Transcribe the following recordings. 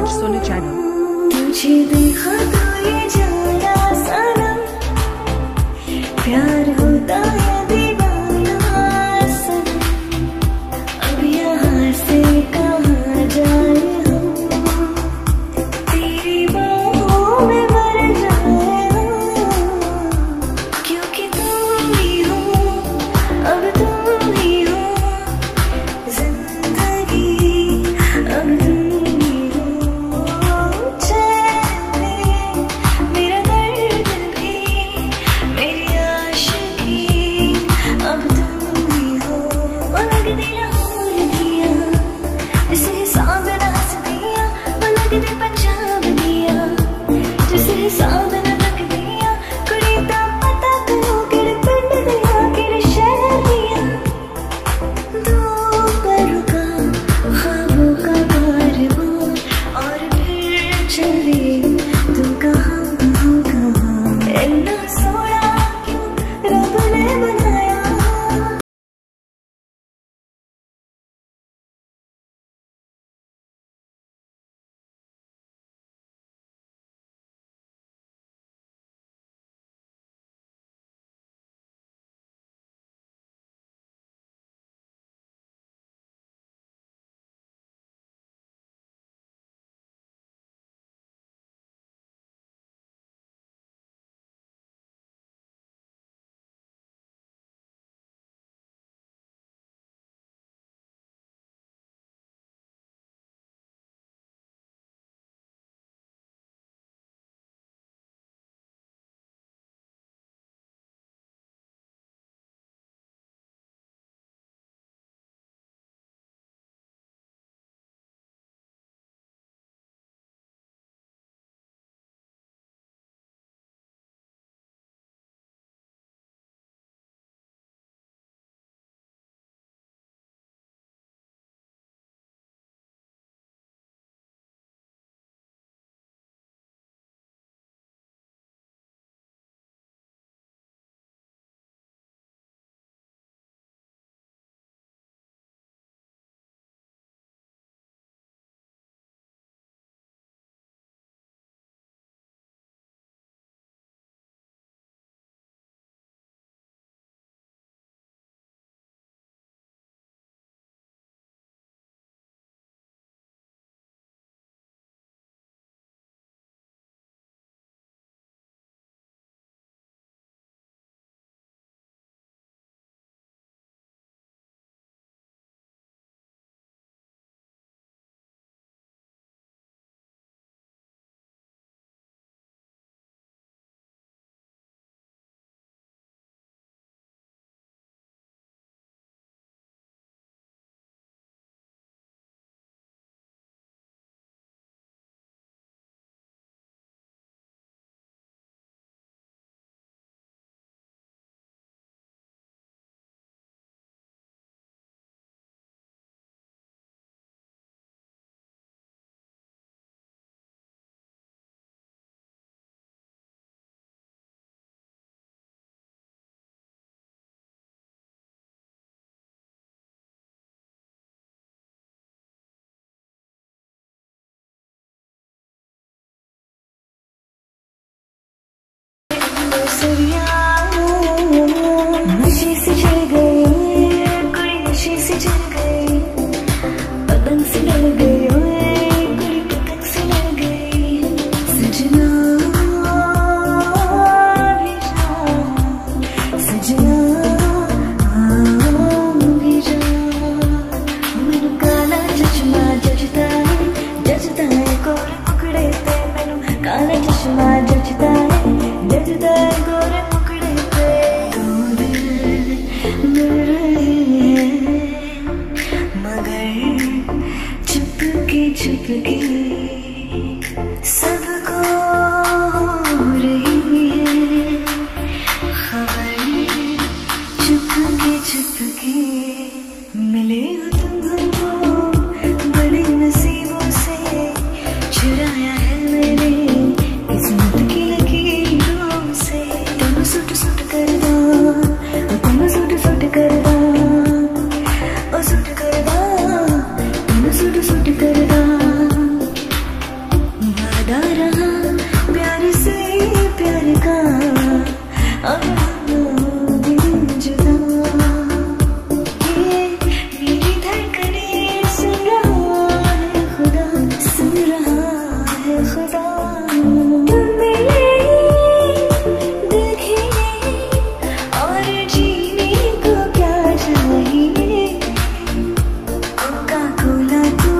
Sony channel. तुझे देखा तो ये जाना सनम, प्यार होता है दीवाना सनम। अब यहाँ से कहाँ जाए हम, तेरी बाहों में मर जाए हम। क्योंकि तुम ही हो, अब तुम ही हो जिंदगी, अब तुम ही हो चैन भी, मेरा दर्द भी, मेरी आशिकी, अब तुम ही हो। अलग दिया दिया जिसे हिसाब ना दिया, अलग दे पंजाब दिया जिसे हिसाब ना रख दिया। कुड़ी दा पता करो किड़ पिंड दिया, किड़ शहर दिया। दो परों का ख्वाबों का कारवां, और फिर चले तुम कहाँ कहाँ। इतना सोना क्यों रब ने बनाया। नशे से चढ़ गई कुड़ी, नशे से चढ़ गई, पतंग से लड़ गई कुड़ी, पतंग से लड़ गई। सजना भी जा, सजना भी जा। मैनू काला चश्मा जचदा है कोरे कुकड़े ते, मैनू काला चश्मा जचदा है गोरे अब दिन जुदा, ये मेरी धड़कनें सुन रहा है खुदा, सुन रहा है खुदा। तुम मिले दिल खिले और जीने को क्या चाहिए, कोका कोला तू,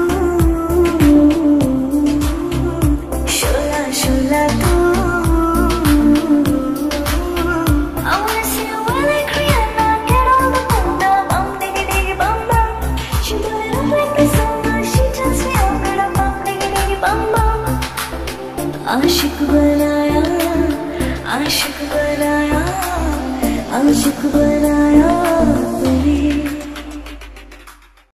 शोला शोला तू। I wanna see you like Rihanna, get all the boom down, diggy diggy bum bum. She do it up like the summer, she turns me on, girl, bum diggy diggy bum bum. आशिक बनाया, आशिक बनाया।